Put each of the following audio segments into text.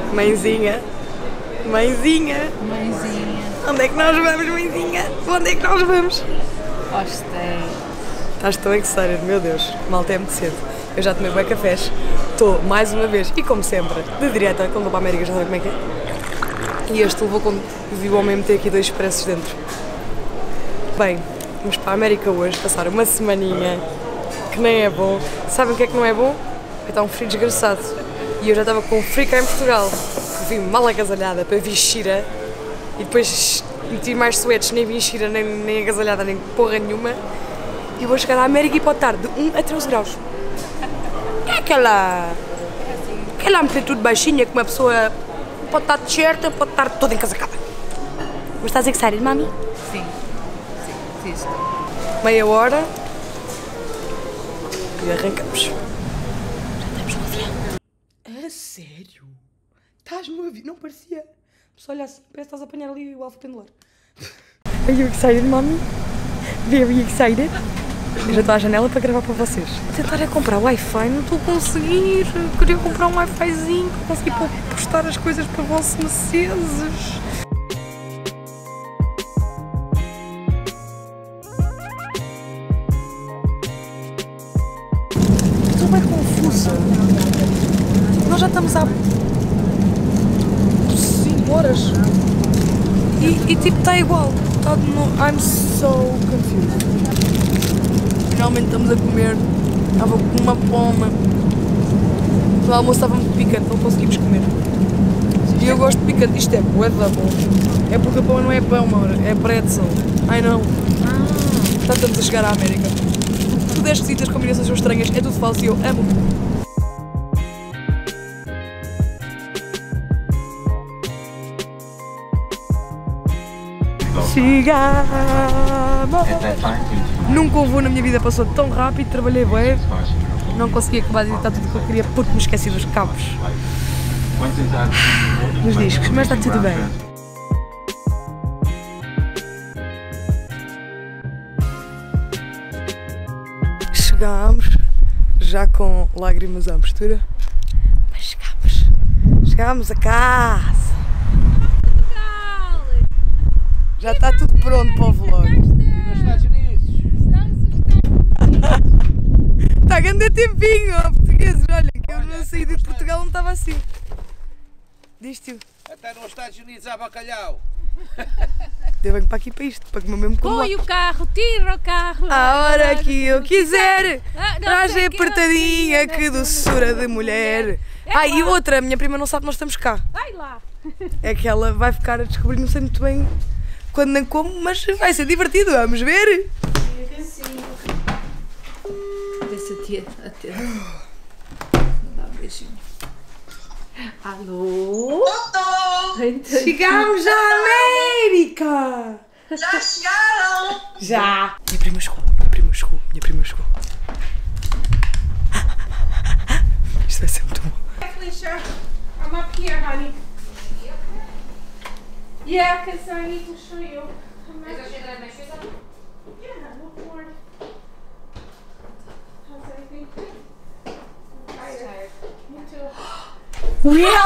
Mãezinha. Mãezinha. Mãezinha. Onde é que nós vamos, mãezinha? Onde é que nós vamos? Gostei. Estás tão excited, meu Deus. Malta, é muito cedo. Eu já tomei bem cafés. Estou, mais uma vez, e como sempre, de direta, quando vou para a América, já sabe como é que é. E este levou quando viu ao mesmo ter aqui 2 expressos dentro. Bem, vamos para a América hoje, passar uma semaninha, que nem é bom. Sabem o que é que não é bom? É estar um frio desgraçado. E eu já estava com frio cá em Portugal. Vim mal agasalhada para vir Xira e depois meti mais suetes, nem vim Xira, nem agasalhada, nem porra nenhuma. E vou chegar à América e pode estar de 1 a 13 graus. É aquela amplitude baixinha que uma pessoa pode estar de t-shirt, pode estar toda encasacada. Mas estás excited, mami? Sim. Sim, estou. Meia hora e arrancamos. Já estamos no avião. A sério? Estás no avião? Não parecia. Só olha assim, parece que estás a apanhar ali o alfa pendular. Are you excited, mommy? Very excited. Eu já estou à janela para gravar para vocês. Vou tentar comprar Wi-Fi, não estou a conseguir. Queria comprar um Wi-Fizinho para conseguir postar as coisas para vossos mercedes. Estou bem confusa. Nós já estamos há 5 horas e tipo está igual. I'm so confused. Finalmente estamos a comer. Estava com uma fome. O almoço estava muito picante, não conseguimos comer. E eu gosto de picante. Isto é bué da bom. É porque o pão não é pão, amor. É pretzel. Ai não. Já estamos a chegar à América. Tudo é esquisito, as combinações são estranhas. É tudo falso e eu amo. Chegamos! Nunca um voo na minha vida passou tão rápido, trabalhei bem. Não consegui acabar de editar tudo o que eu queria porque me esqueci dos cabos. Dos discos, mas está tudo bem. Chegámos, já com lágrimas à mistura, mas chegámos a casa. Já está tudo pronto para o vlog. E nos Estados Unidos? Está grande tempinho, ó, portugueses. Olha, que eu não saí de Portugal, não estava assim. Diz-te. Até nos Estados Unidos há bacalhau. Eu venho para aqui para isto, para comer mesmo como lá. Põe o carro, tira o carro. A hora que eu quiser, traje apertadinha, que doçura de mulher. E outra, a minha prima não sabe que nós estamos cá. Vai lá. É que ela vai ficar a descobrir, não sei muito bem quando nem como, mas vai ser divertido, vamos ver. Vê se a tia atende. Dá um beijinho. Alô? Chegamos à América! Já chegaram! Já! Minha prima chegou. Isto vai ser muito bom. Felicia, I'm up here, honey. Yeah, because I need to show you. Yeah, look more. How's everything? Tired. Me too. We are...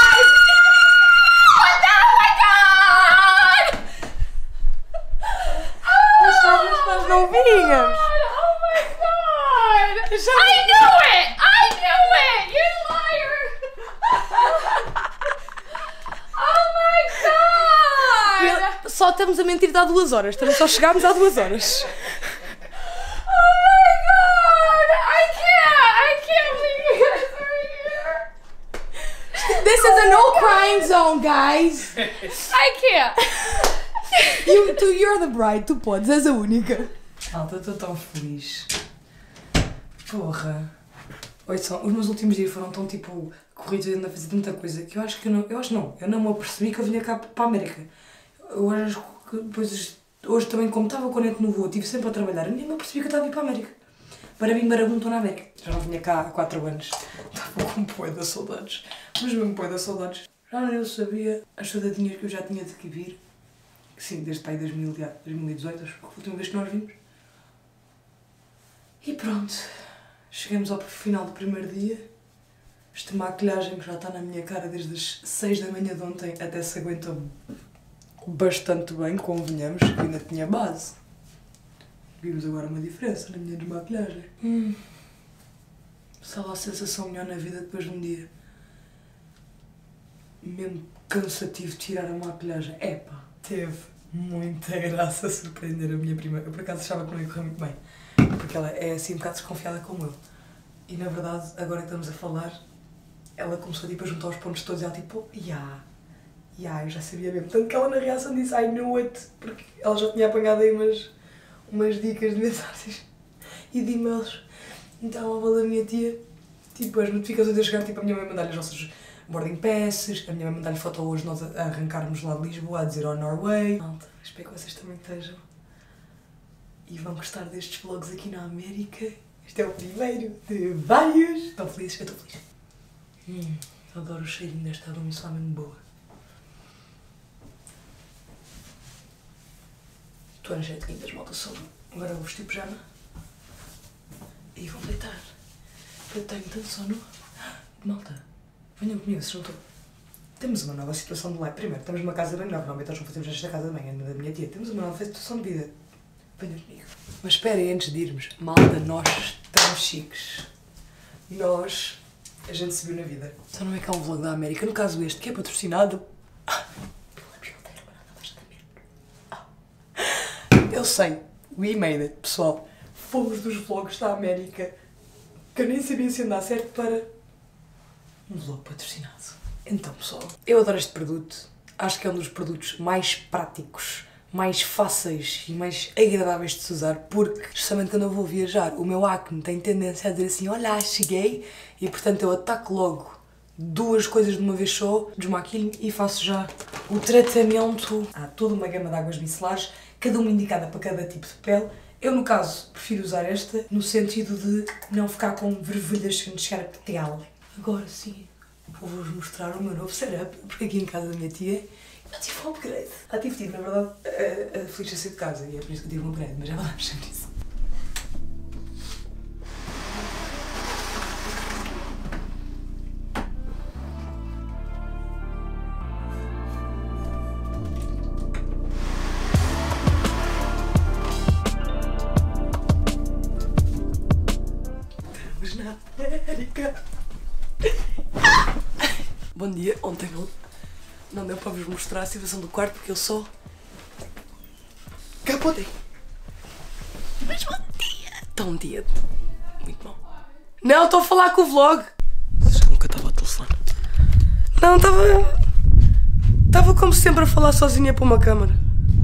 Nós não vinhamos! Oh my god! I knew it! You liar! Oh my god! Só estamos a mentir há 2 horas, só chegámos há 2 horas. Oh my god! I can't believe you guys are here! This is a no crying zone, guys! I can't! You're the bride, tu podes, és a única. Malta, estou tão feliz. Porra. Ouçam, os meus últimos dias foram tão tipo corridos e ainda a fazer tanta coisa que eu não me apercebi que eu vinha cá para a América. Hoje também, como estava com a net no voo, estive sempre a trabalhar, eu nem me apercebi que eu estava a ir para a América. Para mim, marabuntou na América. Já não vinha cá há 4 anos. Estava com um poé de saudades. Mas mesmo poé de saudades. Já não sabia as saudadinhas que eu já tinha de que vir. Sim, desde pai 2018, acho que foi a última vez que nós vimos. E pronto, chegamos ao final do primeiro dia. Esta maquilhagem que já está na minha cara desde as 6 da manhã de ontem até se aguenta bastante bem, convenhamos, que ainda tinha base. Vimos agora uma diferença na minha desmaquilhagem. Só lá a sensação melhor na vida depois de um dia mesmo cansativo tirar a maquilhagem. Epá, teve muita graça surpreender a minha prima. Eu por acaso achava que não ia correr muito bem, porque ela é assim um bocado desconfiada como eu. E na verdade, agora que estamos a falar, ela começou tipo, a juntar os pontos todos e ela tipo, eu já sabia mesmo. Tanto que ela na reação disse, I knew it, porque ela já tinha apanhado aí umas dicas de mensagens e de e-mails. Então a avó da minha tia, tipo, as notificações a chegar, tipo, a minha mãe mandar-lhe as nossas boarding passes, a minha mãe mandar-lhe foto hoje nós a arrancarmos lá de Lisboa, a dizer on our way. Malta, espero que vocês também estejam e vão gostar destes vlogs aqui na América. Este é o primeiro de vários. Estão felizes? Eu estou feliz. Adoro o cheirinho desta aroma, isso é mesmo boa. Estou energética das malta sono. Agora vou vestir pijama e vou deitar. Eu tenho tanto sono. Malta, venham comigo, se não estou. Temos uma nova situação de live. Primeiro, temos uma casa bem nova. Normalmente nós não fazemos esta casa de manhã, da minha tia. Temos uma nova situação de vida. Venham comigo. Mas esperem, antes de irmos. Malta, nós estamos chiques. A gente se viu na vida. Só não é que há um vlog da América, no caso este, que é patrocinado pela Bielteira Barata. Eu sei, we made it, pessoal. Fomos dos vlogs da América, que eu nem sabia se ia dar certo para um vlog patrocinado. Então, pessoal, eu adoro este produto. Acho que é um dos produtos mais práticos, mais fáceis e mais agradáveis de se usar, porque, justamente quando eu vou viajar, o meu acne tem tendência a dizer assim, olha, cheguei, e portanto eu ataco logo duas coisas de uma vez só, desmaquilho e faço já o tratamento. Há toda uma gama de águas micelares, cada uma indicada para cada tipo de pele. Eu, no caso, prefiro usar esta no sentido de não ficar com vervelhas quando chegar a pele. Agora sim, vou-vos mostrar o meu novo setup, porque aqui em casa da minha tia eu tive um upgrade. Tive, na verdade, a Feliz a sair de casa e é por isso que eu tive um upgrade, mas já vamos sobre isso. Estamos na América. Bom dia, ontem não deu para vos mostrar a situação do quarto porque eu só capotei. Mas bom dia! Está um dia muito bom. Não, estou a falar com o vlog. Já nunca estava ao telefone. Não, estava como sempre a falar sozinha para uma câmara.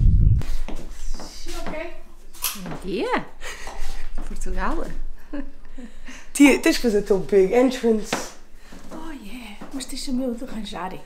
Ok. Bom dia! Portugal? Tia, tens que fazer o teu big entrance. Oh yeah, mas deixa-me eu de arranjarem.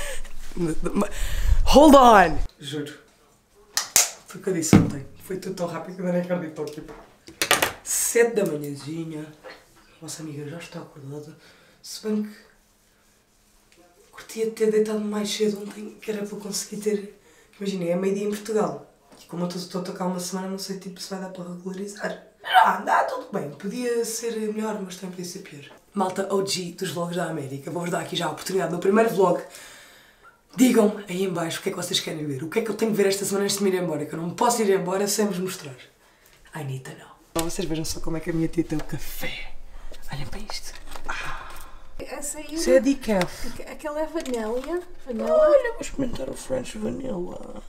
Hold on! Juro. Foi o que eu disse ontem. Foi tudo tão rápido que eu nem acredito. Tipo, 7 da manhãzinha. A vossa amiga já está acordada. Se bem que curtia ter deitado mais cedo ontem, que era para eu conseguir ter. Imaginei, é meio-dia em Portugal. E como eu estou a tocar uma semana, não sei tipo, se vai dar para regularizar. Dá tudo bem. Podia ser melhor, mas também podia ser pior. Malta OG dos vlogs da América. Vou-vos dar aqui já a oportunidade no primeiro vlog. Digam-me aí em baixo o que é que vocês querem ver. O que é que eu tenho que ver esta semana antes de me ir embora? Que eu não posso ir embora sem vos mostrar. I need to know. Vocês vejam só como é que a minha tia tem o café. Olhem para isto. Essa aí, Isso é decaf. aquela é vanilla. Olha, vou experimentar o French Vanilla.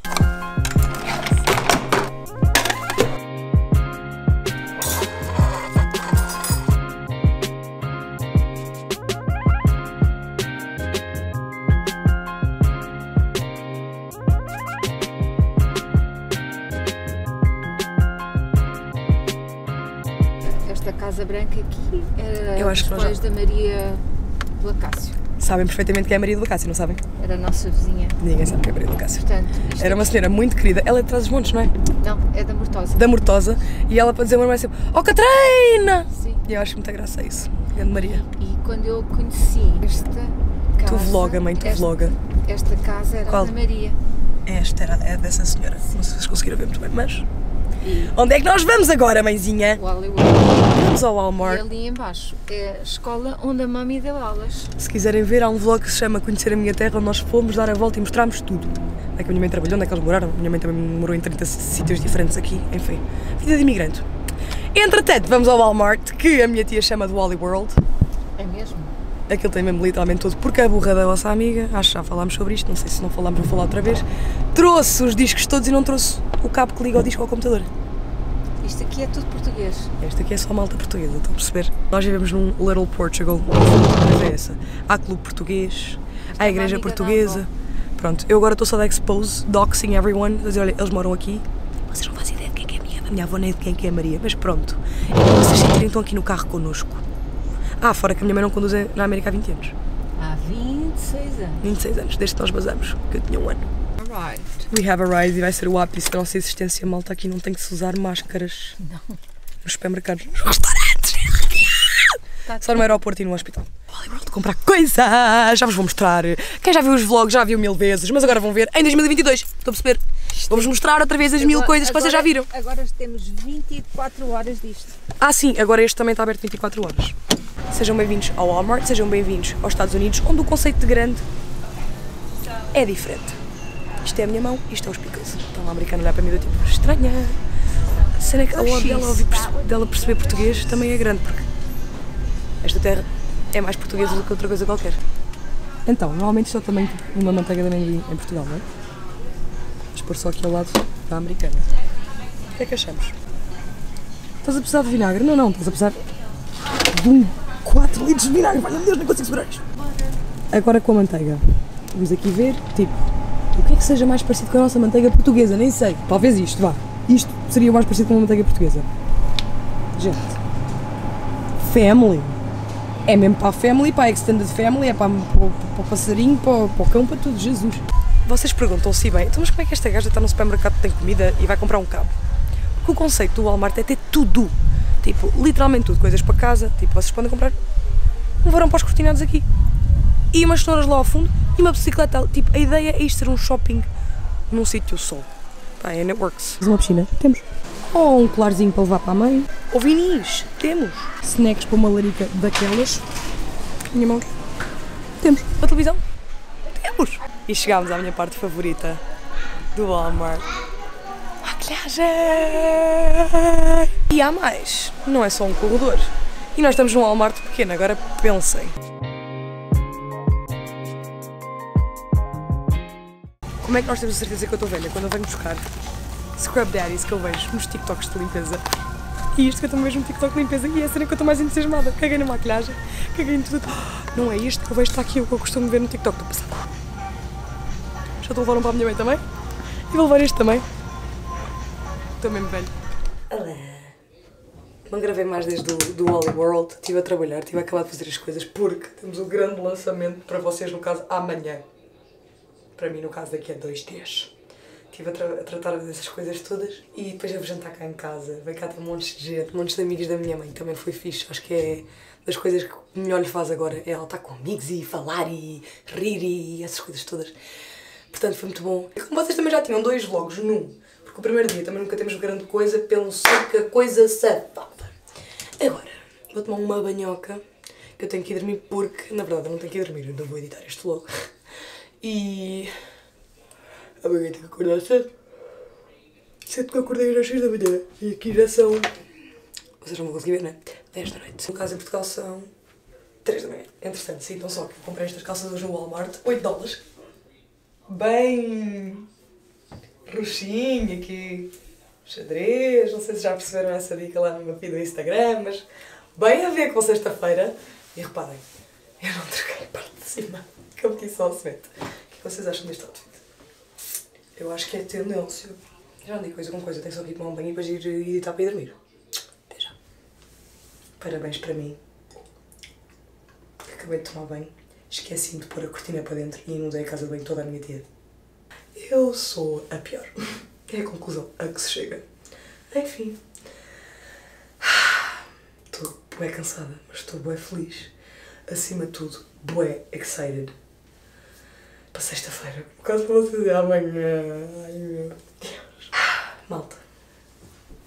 Esta Casa Branca aqui era Eu acho que nós já- depois da Maria do Acácio. Sabem perfeitamente que é a Maria do Acácio, não sabem? Era a nossa vizinha. Ninguém sabe que é a Maria do Acácio. Portanto, isto Era uma senhora muito querida. Ela é de Trás-os-Montes, não é? não, é da Mortosa. Da Mortosa. E ela para dizer uma irmã sempre, oh Catarina! Sim. E eu acho muita graça isso. Grande Maria. E quando eu conheci esta casa... Tu vloga, mãe, tu vloga. Esta casa era Qual? da Maria. Esta era é dessa senhora. Não sei se vocês conseguiram ver muito bem, mas Onde é que nós vamos agora, mãezinha? Hollywood. Vamos ao E Walmart. ali embaixo é a escola onde a mami deu aulas. Se quiserem ver, há um vlog que se chama Conhecer a Minha Terra, onde nós fomos dar a volta e mostramos tudo. Onde é que a minha mãe trabalhou, onde é que eles moraram. A minha mãe também morou em 30 sítios diferentes aqui, enfim. Vida de imigrante. Entretanto, vamos ao Walmart, que a minha tia chama de Wally World. É mesmo? Aquilo tem mesmo literalmente tudo, porque a burra da vossa amiga, acho que já falámos sobre isto, não sei se não falámos, vou falar outra vez, trouxe os discos todos e não trouxe o cabo que liga o disco ao computador. Isto aqui é tudo português. Esta aqui é só malta portuguesa, estão a perceber? Nós vivemos num Little Portugal, mas é essa. Há clube português, há igreja amiga da portuguesa. Pronto, eu agora estou só da expose, doxing everyone, a dizer, olha, eles moram aqui. Vocês não fazem ideia de quem é a minha avó nem de quem é a Maria, mas pronto. É para vocês sentirem estão aqui no carro connosco. Fora que a minha mãe não conduz na América há 20 anos. Há 26 anos. 26 anos, desde que nós basamos, que eu tinha um ano. Alright. We have arrived e vai ser o ápice da nossa existência, malta. Aqui não tem que se usar máscaras. Não. Nos supermercados, nos restaurantes. Só no aeroporto e no hospital. Hollywood, comprar coisas! Já vos vou mostrar. Quem já viu os vlogs já viu 1000 vezes, mas agora vão ver em 2022. Estou a perceber? Vou-vos mostrar outra vez as 1000 coisas que vocês já viram. Agora temos 24 horas disto. Sim, agora este também está aberto 24 horas. Sejam bem-vindos ao Walmart, sejam bem-vindos aos Estados Unidos, onde o conceito de grande é diferente. Isto é a minha mão, isto é os pickles. Então a americana olhar para mim do tipo, estranha. A cena é que a hora dela perceber português também é grande, porque esta terra é mais portuguesa do que outra coisa qualquer. Então, normalmente isto é também tipo uma manteiga de amendoim em Portugal, não é? Vamos pôr só aqui ao lado da americana. O que é que achamos? Estás a precisar de vinagre? Não, não, estás a precisar de 4 litros de vinagre. Vai, meu Deus, não consigo segurar isto. Agora com a manteiga. Vamos aqui ver, tipo, o que é que seja mais parecido com a nossa manteiga portuguesa? Nem sei. Talvez isto, vá. Isto seria mais parecido com uma manteiga portuguesa. Gente. Family. É mesmo para a family, para a extended family, é para o passarinho, para o cão, para tudo. Jesus. Vocês perguntam-se bem, então mas como é que esta gaja está no supermercado, tem comida e vai comprar um cabo? Porque o conceito do Walmart é ter tudo. Tipo, literalmente tudo. Coisas para casa. Tipo, vocês podem comprar um varão para os cortinados aqui. E umas cenouras lá ao fundo e uma bicicleta. Tipo, a ideia é isto ser um shopping num sítio só. Pá, and it works. Uma piscina? Temos. Ou um colarzinho para levar para a mãe. Ou vinis? Temos. Snacks para uma larica daquelas. Minha mão. Temos. Uma televisão? Temos. E chegámos à minha parte favorita do Walmart. Maquilhagem! E há mais. Não é só um corredor. E nós estamos num Walmart pequeno. Agora pensem. Como é que nós temos a certeza que eu estou velha? Quando eu venho buscar Scrub Daddies que eu vejo nos TikToks de limpeza. E isto que eu estou mesmo no TikTok de limpeza. E é a cena que eu estou mais entusiasmada. Caguei na maquilhagem, caguei em tudo. Não é isto que eu vejo, está aqui o que eu costumo ver no TikTok. Estou passada. Já estou a levar um para a minha mãe também. E vou levar este também. Estou mesmo velho. Olá. Não gravei mais desde do Wally World. Estive a trabalhar, estive a acabar de fazer as coisas porque temos um grande lançamento para vocês, no caso, amanhã. Para mim, no caso, daqui a 2 dias. Estive a tratar dessas coisas todas e depois eu vou jantar cá em casa. Veio cá ter montes de gente, montes de amigos da minha mãe. Também foi fixe. Acho que é das coisas que melhor lhe faz agora. É ela estar com amigos e falar e rir e essas coisas todas. Portanto, foi muito bom. E como vocês também já tinham 2 vlogs num, porque o primeiro dia também nunca temos grande coisa, pensei que a coisa safava. Agora, vou tomar uma banhoca, que eu tenho que ir dormir porque, na verdade, eu não tenho que ir dormir, eu não vou editar este vlog. E amanhã tenho que acordar cedo. Cedo que eu acordei às 6 da manhã. E aqui já são... Vocês não vão conseguir ver, não é? 10 da noite. No caso em Portugal são 3 da manhã. Interessante, sim. Então só que eu comprei estas calças hoje no Walmart. 8 dólares. Bem... roxinho aqui. Xadrez. Não sei se já perceberam essa dica lá no meu feed do Instagram. Mas bem a ver com sexta-feira. E reparem, eu não troquei a parte de cima. Que eu meti só o cimento. O que vocês acham deste outfit? Eu acho que é tendência. Já não digo coisa com coisa, tenho só que ir tomar um banho e depois ir editar para ir dormir. Até já. Parabéns para mim. Acabei de tomar banho, esqueci-me de pôr a cortina para dentro e inundei a casa de banho toda a minha tia. Eu sou a pior. É a conclusão a que se chega. Enfim. Estou bué cansada, mas estou bué feliz. Acima de tudo, bué excited. Para sexta-feira. Por causa de vocês é amanhã. Ai meu Deus. Malta.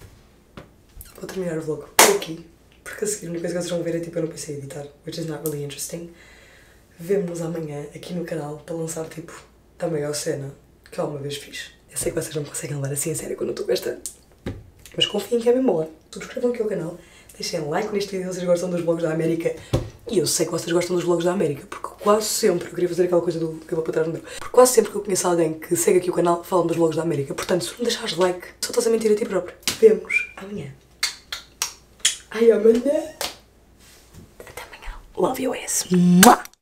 vou terminar o vlog por aqui, porque a seguir a única coisa que vocês vão ver é tipo eu não pensei em editar, which is not really interesting. Vemo-nos amanhã aqui no canal para lançar tipo a maior cena que eu alguma vez fiz. Eu sei que vocês não me conseguem levar assim a sério quando eu estou gastando, mas confiem que é mesmo boa. Subscrevam aqui o canal, deixem like neste vídeo se vocês gostam dos vlogs da América. E eu sei que vocês gostam dos vlogs da América, porque quase sempre, eu queria fazer aquela coisa do que eu vou para trás no meu, porque quase sempre que eu conheço alguém que segue aqui o canal, falam dos vlogs da América. Portanto, se não deixares like, só estás a mentir a ti próprio. Vemo-nos amanhã. Ai, amanhã. Até amanhã. Love you ass.